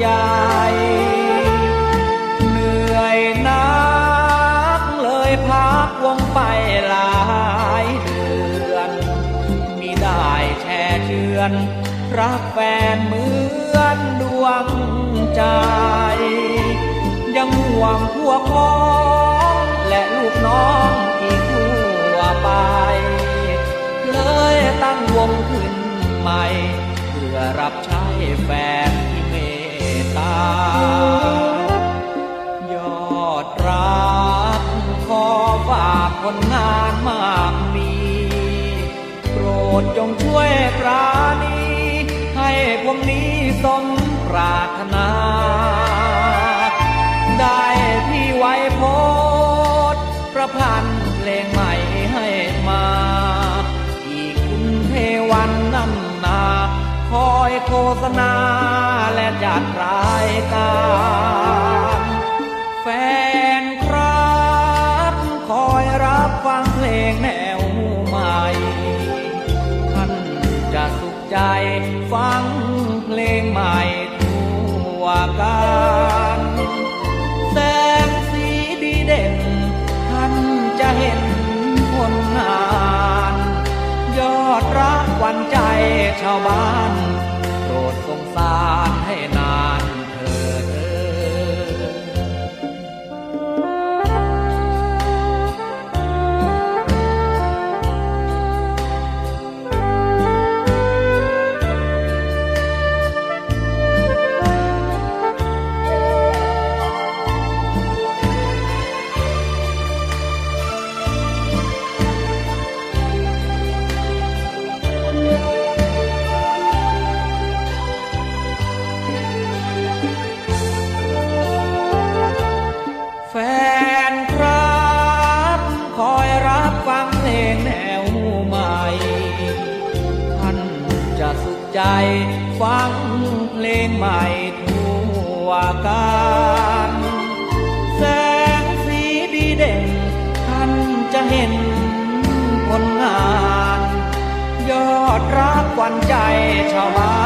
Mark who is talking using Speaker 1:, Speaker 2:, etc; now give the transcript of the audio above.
Speaker 1: เหนื่อยนักเลยพักวงไปหลายเดือนมิได้แช่เชือนรักแฟนเหมือนดวงใจยังห่วงพวกพ้องและลูกน้องอีกทั่วไปเลยตั้งวงขึ้นใหม่เพื่อรับใช้แฟนที่เมตตายอดรักขอฝากผลงานมากมีโปรดจงช่วยปราณีให้พวกนี้สมปรารถนาได้ที่ไว้โพสต์ประพันธ์เพลงใหม่ให้มาอีกคุณเทวันนำนาคอยโฆษณาและจัดรายการแฟนครับคอยรับฟังเพลงแนวใหม่ท่านจะสุขใจฟังเพลงใหม่ทั่วกันแสงสีดีเด่นท่านจะเห็นผลงานยอดรักหวั่นใจชาวบ้านโปรดสงสารให้นานเถิดแฟนครับคอยรับฟังเพลงแนวใหม่ท่านจะสุขใจฟังเพลงใหม่ทั่วกันแสงสีดีเด่นท่านจะเห็นผลงานยอดรักหวั่นใจชาวบ้าน